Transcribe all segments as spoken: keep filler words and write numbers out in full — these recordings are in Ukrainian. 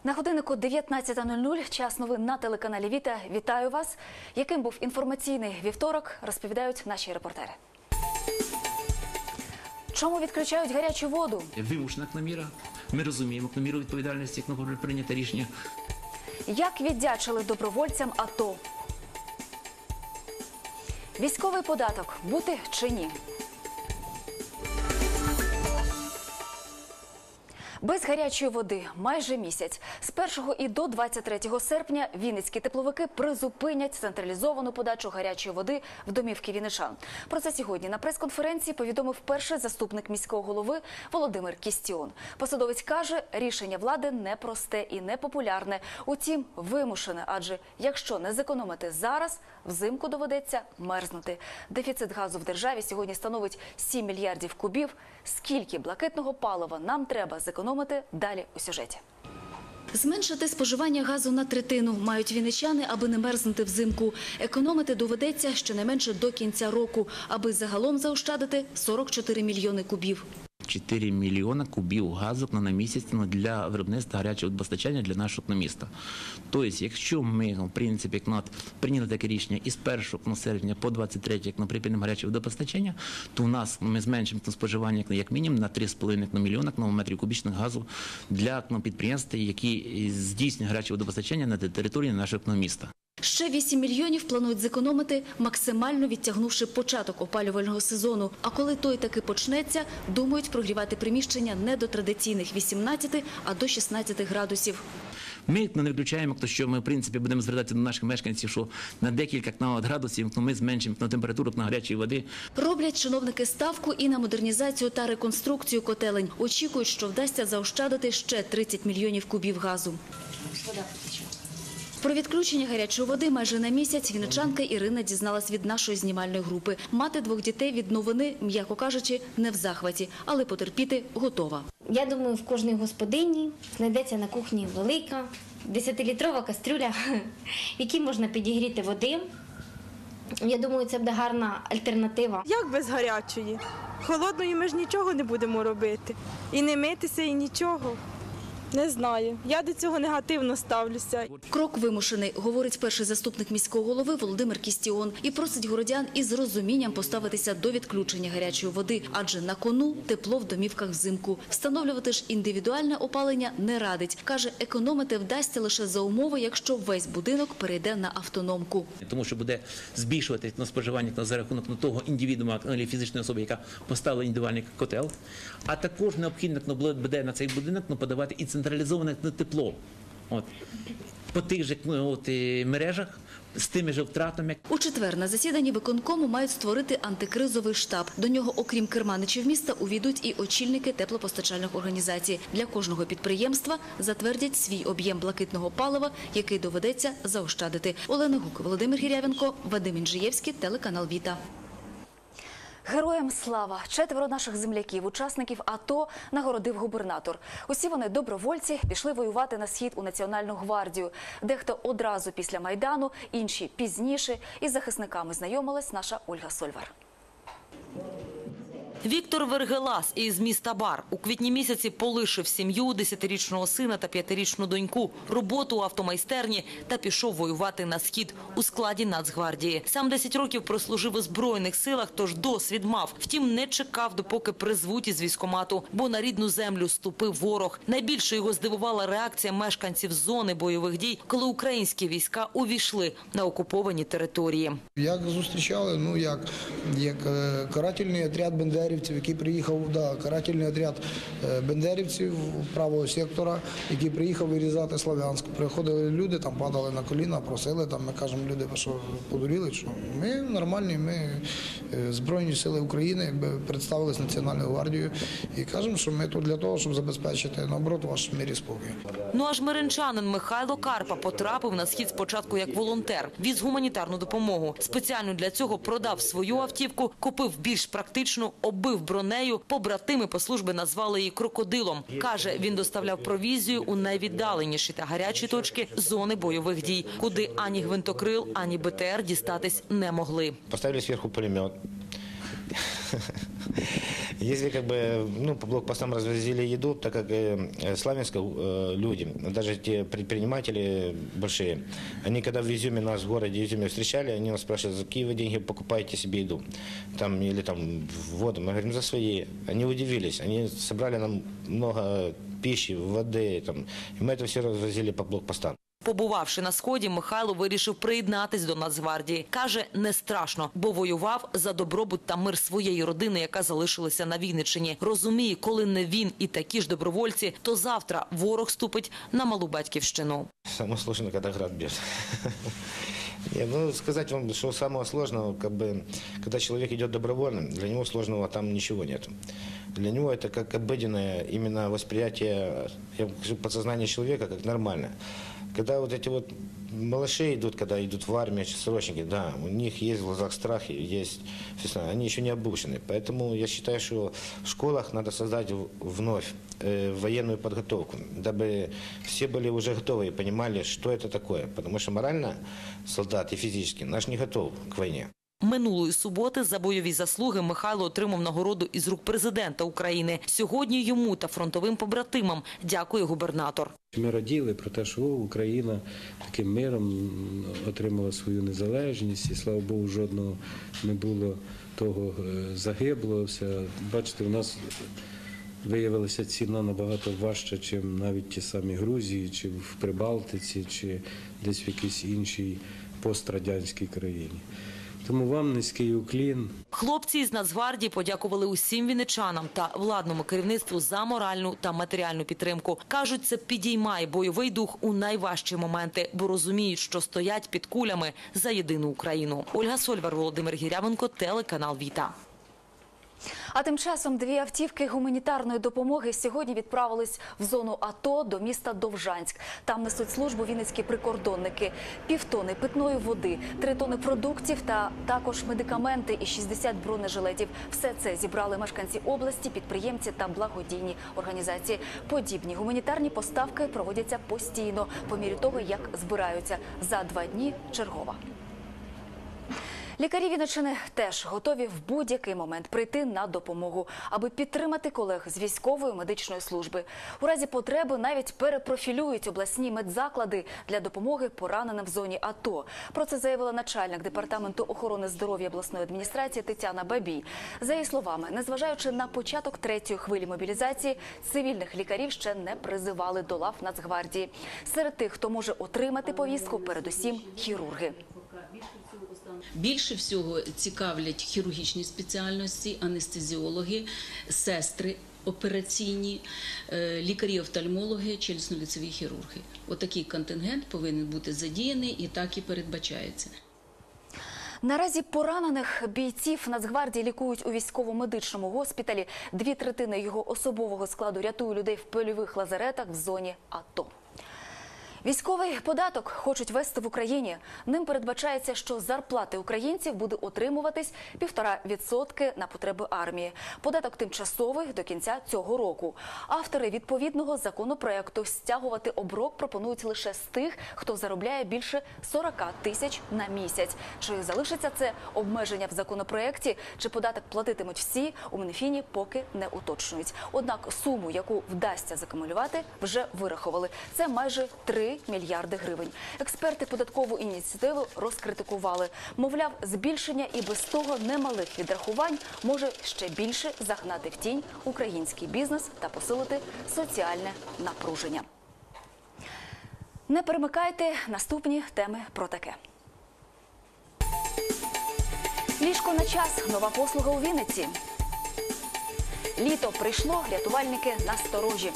На годиннику дев'ятнадцята нуль нуль, час новин на телеканалі Віта. Вітаю вас. Яким був інформаційний вівторок, розповідають наші репортери. Чому відключають гарячу воду? Вимушена кноміра. Ми розуміємо кноміру відповідальності, як на прийняте рішення. Як віддячили добровольцям АТО? Військовий податок бути чи ні? Без гарячої води майже місяць. З першого і до двадцять третього серпня вінницькі тепловики призупинять централізовану подачу гарячої води в домівки вінничан. Про це сьогодні на прес-конференції повідомив перший заступник міського голови Володимир Кістіон. Посадовець каже, рішення влади непросте і непопулярне, утім вимушене, адже якщо не зекономити зараз, взимку доведеться мерзнути. Дефіцит газу в державі сьогодні становить сім мільярдів кубів. Скільки блакитного палива нам треба зекономити, далі у сюжеті. Зменшити споживання газу на третину мають вінничани, аби не мерзнути взимку. Економити доведеться щонайменше до кінця року, аби загалом заощадити сорок чотири мільйони кубів. чотири мільйона кубів газу на місяць для виробництва гарячого водопостачання для нашого міста. Тобто, якщо ми, в принципі, прийняли таке рішення із першого серпня по двадцять третє припинимо гаряче водопостачання, то у нас ми зменшимо споживання як мінімум на три з половиною мільйона метрів кубічних газу для підприємств, які здійснюють гаряче водопостачання на території нашого міста. Ще вісім мільйонів планують зекономити, максимально відтягнувши початок опалювального сезону. А коли той таки почнеться, думають прогрівати приміщення не до традиційних вісімнадцяти, а до шістнадцяти градусів. Ми не виключаємо, що ми, в принципі, будемо звертатися до наших мешканців, що на декілька градусів ми зменшимо температуру на гарячій води. Роблять чиновники ставку і на модернізацію та реконструкцію котелень. Очікують, що вдасться заощадити ще тридцять мільйонів кубів газу. Про відключення гарячої води майже на місяць вінничанка Ірина дізналась від нашої знімальної групи. Мати двох дітей від новини, м'яко кажучи, не в захваті, але потерпіти готова. Я думаю, в кожній господині знайдеться на кухні велика десятилітрова кастрюля, в якій можна підігріти води. Я думаю, це буде гарна альтернатива. Як без гарячої? Холодною ми ж нічого не будемо робити. І не митися, і нічого. Не знаю. Я до цього негативно ставлюся. Крок вимушений, говорить перший заступник міського голови Володимир Кістіон. І просить городян із розумінням поставитися до відключення гарячої води. Адже на кону тепло в домівках взимку. Встановлювати ж індивідуальне опалення не радить. Каже, економити вдасться лише за умови, якщо весь будинок перейде на автономку. Тому що буде збільшувати споживання за рахунок того індивідуума, фізичної особи, яка поставила індивідуальний котел. А також необхідно буде на цей будинок подавати і централізоване тепло. От. По тих же от, мережах, з тими ж втратами. У четвер на засіданні виконкому мають створити антикризовий штаб. До нього, окрім керманичів міста, увійдуть і очільники теплопостачальних організацій. Для кожного підприємства затвердять свій об'єм блакитного палива, який доведеться заощадити. Олена Гук, Володимир Гірявенко, Вадим Інжиєвський, телеканал Віта. Героям слава! Четверо наших земляків, учасників АТО, нагородив губернатор. Усі вони добровольці, пішли воювати на схід у Національну гвардію. Дехто одразу після Майдану, інші пізніше. Із захисниками знайомилась наша Ольга Сольвар. Віктор Вергелас із міста Бар у квітні місяці полишив сім'ю, десятирічного сина та п'ятирічну доньку, роботу у автомайстерні та пішов воювати на схід у складі Нацгвардії. Сам десять років прослужив у Збройних силах, тож досвід мав. Втім, не чекав, допоки призвуть із військкомату, бо на рідну землю ступив ворог. Найбільше його здивувала реакція мешканців зони бойових дій, коли українські війська увійшли на окуповані території. Як зустрічали? Ну, як, як карательний отряд бендерів, який приїхав, да, карательний отряд бендерівців правого сектора, який приїхав вирізати Слов'янськ. Приходили люди, там падали на коліна, просили, там, ми кажемо, люди, що подуріли, що ми нормальні, ми Збройні сили України, якби представились Національною гвардією і кажемо, що ми тут для того, щоб забезпечити, наоборот, ваш мир і спокій. Ну а жмеринчанин Михайло Карпа потрапив на схід спочатку як волонтер, віз гуманітарну допомогу. Спеціально для цього продав свою автівку, купив більш практичну, оббив бронею, побратими по службі назвали її крокодилом. Каже, він доставляв провізію у найвіддаленіші та гарячі точки зони бойових дій, куди ані гвинтокрил, ані БТР дістатись не могли. Поставили зверху пулемет. Если как бы, ну, по блокпостам развозили еду, так как э, славянские э, люди, даже те предприниматели большие, они когда в Изюме, нас в городе Изюме встречали, они нас спрашивают, за какие вы деньги покупаете себе еду, там, или там воду, мы говорим, за свои. Они удивились, они собрали нам много пищи, воды, там, и мы это все развозили по блокпостам. Побувавши на Сході, Михайло вирішив приєднатись до Нацгвардії. Каже, не страшно, бо воював за добробут та мир своєї родини, яка залишилася на Вінниччині. Розуміє, коли не він і такі ж добровольці, то завтра ворог ступить на малу батьківщину. Самое сложное, когда град бьет. Не, ну, сказать вам, что самого сложного, как бы, когда человек идет добровольным, для него сложного там ничего нет. Для него это как обыденное именно восприятие, я скажу, подсознания человека как нормально. Когда вот эти вот малыши идут, когда идут в армию, срочники, да, у них есть в глазах страх, есть, они еще не обучены. Поэтому я считаю, что в школах надо создать вновь э, военную подготовку, дабы все были уже готовы и понимали, что это такое. Потому что морально солдат и физически наш не готов к войне. Минулої суботи за бойові заслуги Михайло отримав нагороду із рук президента України. Сьогодні йому та фронтовим побратимам дякує губернатор. Ми раділи про те, що Україна таким миром отримала свою незалежність, і, слава Богу, жодного не було того загиблого. Все. Бачите, у нас виявилася ціна набагато важча, ніж навіть ті самі Грузії, чи в Прибалтиці, чи десь в якійсь іншій пострадянській країні. Тому вам низький уклін. Хлопці із Нацгвардії подякували усім вінничанам та владному керівництву за моральну та матеріальну підтримку. Кажуть, це підіймає бойовий дух у найважчі моменти, бо розуміють, що стоять під кулями за єдину Україну. Ольга Сольвар, Володимир Гірявенко, телеканал Віта. А тим часом дві автівки гуманітарної допомоги сьогодні відправились в зону АТО до міста Довжанськ. Там несуть службу вінницькі прикордонники. Півтони питної води, три тони продуктів та також медикаменти і шістдесят бронежилетів. Все це зібрали мешканці області, підприємці та благодійні організації. Подібні гуманітарні поставки проводяться постійно, по мірі того, як збираються. За два дні чергова. Лікарі Вінниччини теж готові в будь-який момент прийти на допомогу, аби підтримати колег з військової медичної служби. У разі потреби навіть перепрофілюють обласні медзаклади для допомоги пораненим в зоні АТО. Про це заявила начальник департаменту охорони здоров'я обласної адміністрації Тетяна Бабій. За її словами, незважаючи на початок третьої хвилі мобілізації, цивільних лікарів ще не призивали до лав Нацгвардії. Серед тих, хто може отримати повістку, передусім хірурги. Більше всього цікавлять хірургічні спеціальності, анестезіологи, сестри операційні, лікарі-офтальмологи, челюстно-лицеві хірурги. Отакий контингент повинен бути задіяний і так і передбачається. Наразі поранених бійців Нацгвардії лікують у військово-медичному госпіталі. Дві третини його особового складу рятують людей в польових лазаретах в зоні АТО. Військовий податок хочуть ввести в Україні. Ним передбачається, що зарплати українців буде отримуватись півтора відсотки на потреби армії. Податок тимчасовий до кінця цього року. Автори відповідного законопроекту стягувати оброк пропонують лише з тих, хто заробляє більше сорока тисяч на місяць. Чи залишиться це обмеження в законопроекті, чи податок платитимуть всі, у Мінфіні поки не уточнюють. Однак суму, яку вдасться закумулювати, вже вирахували. Це майже три мільярди гривень. Експерти податкову ініціативу розкритикували. Мовляв, збільшення і без того немалих відрахувань може ще більше загнати в тінь український бізнес та посилити соціальне напруження. Не перемикайте, наступні теми про таке. Ліжко на час. Нова послуга у Вінниці. Літо прийшло, рятувальники насторожі.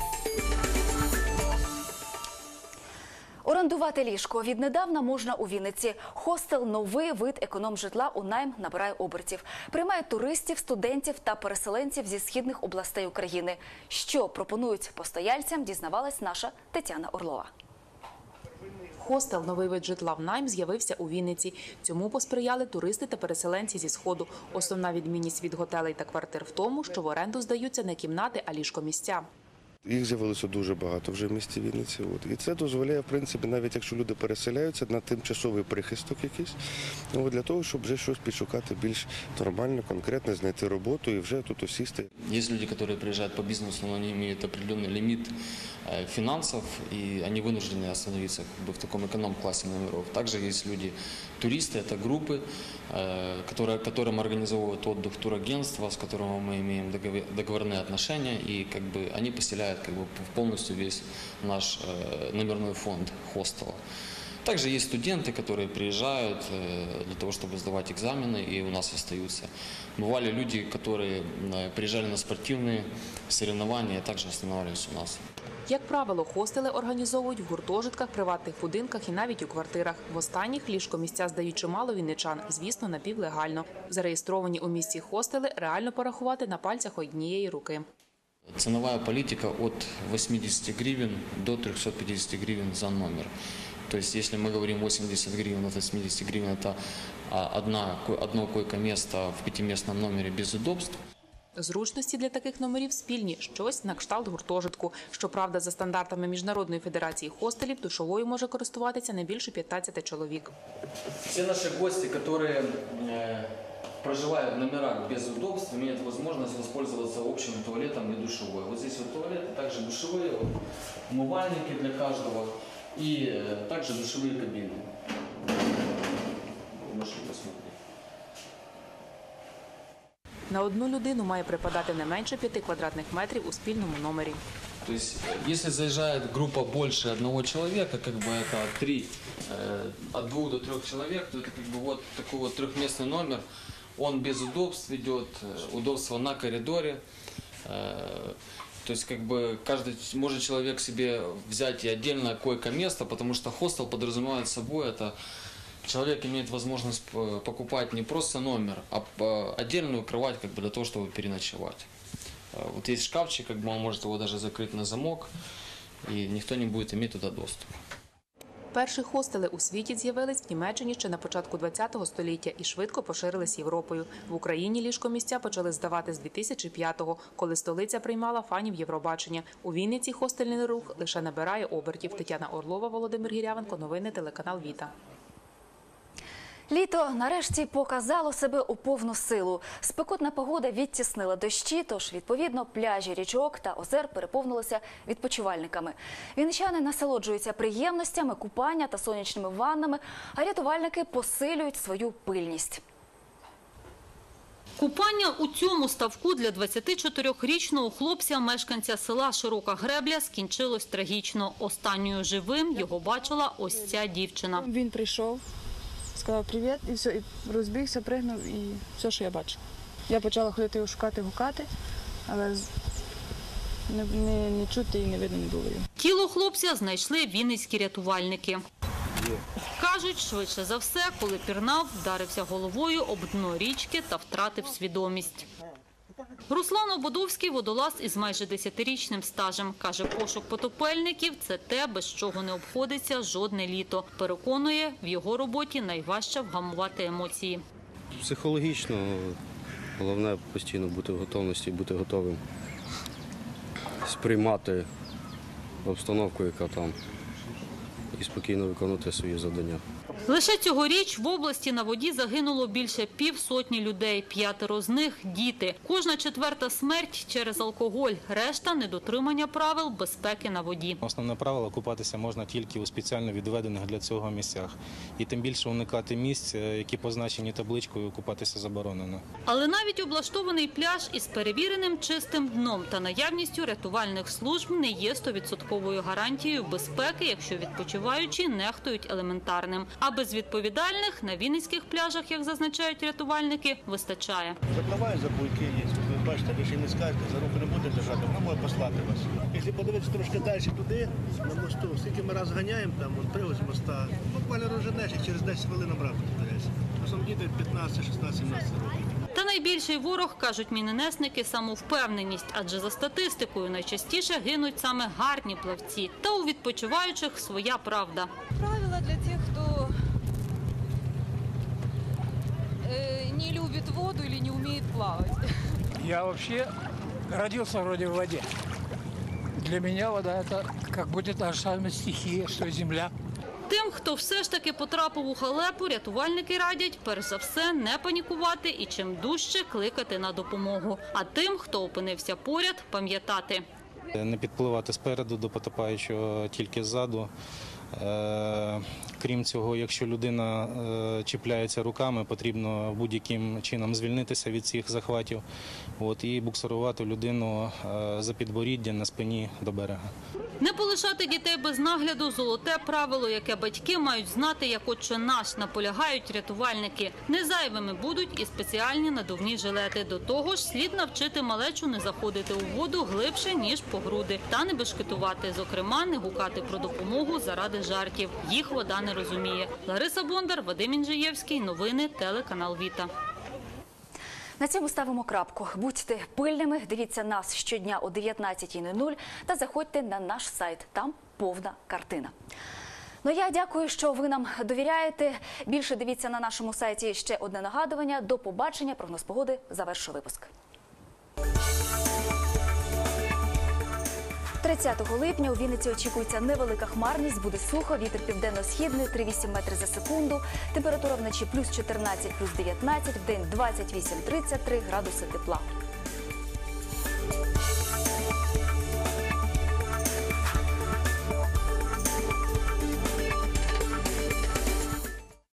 Орендувати ліжко віднедавна можна у Вінниці. Хостел – новий вид економ-житла у найм набирає обертів. Приймає туристів, студентів та переселенців зі східних областей України. Що пропонують постояльцям, дізнавалась наша Тетяна Орлова. Хостел «Новий вид житла в найм» з'явився у Вінниці. Цьому посприяли туристи та переселенці зі Сходу. Основна відмінність від готелей та квартир в тому, що в оренду здаються не кімнати, а ліжкомісця. Їх з'явилося дуже багато вже в місті Вінниці. От. І це дозволяє, в принципі, навіть якщо люди переселяються на тимчасовий прихисток якийсь, от, для того, щоб вже щось підшукати більш нормально, конкретно, знайти роботу і вже тут осісти. Є люди, які приїжджають по бізнесу, но вони мають определенний ліміт фінансів, і вони вынуждены остановиться как бы, в такому економ-класі номеров. Також є люди, туристи, це групи, которые, которым организовывают отдых турагентства, с которыми мы имеем договорные отношения, и как бы, они поселяют как бы, полностью весь наш э, номерной фонд хостела. Также есть студенты, которые приезжают э, для того, чтобы сдавать экзамены, и у нас остаются. Бывали люди, которые э, приезжали на спортивные соревнования, и также останавливались у нас. Як правило, хостели організовують в гуртожитках, приватних будинках і навіть у квартирах. В останніх ліжкомісця здають чимало вінничан, звісно, напівлегально. Зареєстровані у місті хостели реально порахувати на пальцях однієї руки. Ценовая политика от восьмидесяти гривен до трёхсот пятидесяти гривен за номер. То есть, если мы говорим восемьдесят гривен от восьмидесяти гривен, это одна, одно койко-место в пятиместном номере без удобств. Зручності для таких номерів спільні – щось на кшталт гуртожитку. Щоправда, за стандартами Міжнародної федерації хостелів, душовою може користуватися не більше п'ятнадцяти чоловік. Все наші гості, які проживают в номерах без удобств, имеют возможность воспользоваться общим туалетом и душевой. Вот здесь вот туалет, также душевые, вот, умывальники для каждого и э, также душевые кабины. Можете посмотреть. На одну людину має припадати не менше п'яти квадратних метрів у спільному номері. То есть, если заезжает группа больше одного человека, как бы это от, три, э, от двух до трех человек, то это как бы вот такой вот трехместный номер. Он без удобств идет, удобство на коридоре. То есть, как бы, каждый может человек себе взять и отдельное койко-место, потому что хостел подразумевает собой это. Человек имеет возможность покупать не просто номер, а отдельную кровать как бы, для того, чтобы переночевать. Вот есть шкафчик, как бы он может его даже закрыть на замок, и никто не будет иметь туда доступ. Перші хостели у світі з'явились в Німеччині ще на початку ХХ століття і швидко поширились Європою. В Україні ліжкомісця почали здавати з дві тисячі п'ятого, коли столиця приймала фанів Євробачення. У Вінниці хостельний рух лише набирає обертів. Тетяна Орлова, Володимир Гірявенко. Новини телеканал Віта. Літо нарешті показало себе у повну силу. Спекотна погода відтіснила дощі, тож, відповідно, пляжі, річок та озер переповнилися відпочивальниками. Вінничани насолоджуються приємностями, купання та сонячними ваннами, а рятувальники посилюють свою пильність. Купання у цьому ставку для двадцятичотирьохрічного хлопця, мешканця села Широка Гребля, скінчилось трагічно. Останньою живим його бачила ось ця дівчина. Він прийшов, сказав привіт і все, і розбігся, пригнув і все, що я бачила. Я почала ходити його шукати, гукати, але не, не, не чути і не видно не було його. Тіло хлопця знайшли вінницькі рятувальники. Кажуть, швидше за все, коли пірнав, вдарився головою об дно річки та втратив свідомість. Руслан Ободовський – водолаз із майже десятирічним стажем. Каже, пошук потопельників – це те, без чого не обходиться жодне літо. Переконує, в його роботі найважче вгамувати емоції. Психологічно головне постійно бути в готовності, бути готовим сприймати обстановку, яка там, і спокійно виконувати свої завдання. Лише цьогоріч в області на воді загинуло більше півсотні людей. П'ятеро з них – діти. Кожна четверта смерть через алкоголь. Решта – недотримання правил безпеки на воді. Основне правило – купатися можна тільки у спеціально відведених для цього місцях. І тим більше уникати місць, які позначені табличкою «купатися заборонено». Але навіть облаштований пляж із перевіреним чистим дном та наявністю рятувальних служб не є стовідсотковою гарантією безпеки, якщо відпочиваючі нехтують елементарним. А безвідповідальних на вінницьких пляжах, як зазначають рятувальники, вистачає. Запливає за буйки є. Ви бачите, ви ще не скажете, за руку не буде держати, вона може послати вас. Якщо подивитися трошки далі туди, на мосту, скільки ми раз ганяємо, там, привоз моста, буквально розженеш і через десять хвилин обратно подається. Основні діти п'ятнадцять, шістнадцять, сімнадцять років. Та найбільший ворог, кажуть міненесники, самовпевненість, адже за статистикою найчастіше гинуть саме гарні плавці. Та у відпочиваючих своя правда. Правила для тих, хто не любит воду или не умеет плавать. Я вообще родился вроде в воде. Для меня вода это как будет та же самая стихия, что и земля. Тим, хто все ж таки потрапив у халепу, рятувальники радять, перш за все, не панікувати і чим дужче кликати на допомогу. А тим, хто опинився поряд, пам'ятати. Не підпливати спереду до потопаючого, тільки ззаду. Е, Крім цього, якщо людина е, чіпляється руками, потрібно будь-яким чином звільнитися від цих захватів от, і буксирувати людину е, за підборіддя на спині до берега. Не полишати дітей без нагляду – золоте правило, яке батьки мають знати, як отче наш, наполягають рятувальники. Не зайвими будуть і спеціальні надувні жилети. До того ж, слід навчити малечу не заходити у воду глибше, ніж по груди. Та не бешкетувати, зокрема, не гукати про допомогу заради жартів. Їх вода не розуміє. Лариса Бондар, Вадим Інжиєвський. Новини, телеканал Віта. На цьому ставимо крапку. Будьте пильними, дивіться нас щодня о дев'ятнадцятій нуль нуль та заходьте на наш сайт. Там повна картина. Ну, я дякую, що ви нам довіряєте. Більше дивіться на нашому сайті. Ще одне нагадування. До побачення. Прогноз погоди завершує випуск. тридцятого липня у Вінниці очікується невелика хмарність, буде сухо, вітер південно-східний, три цілих вісім метри за секунду. Температура вночі плюс чотирнадцять, плюс дев'ятнадцять, вдень двадцять вісім - тридцять три градуси тепла.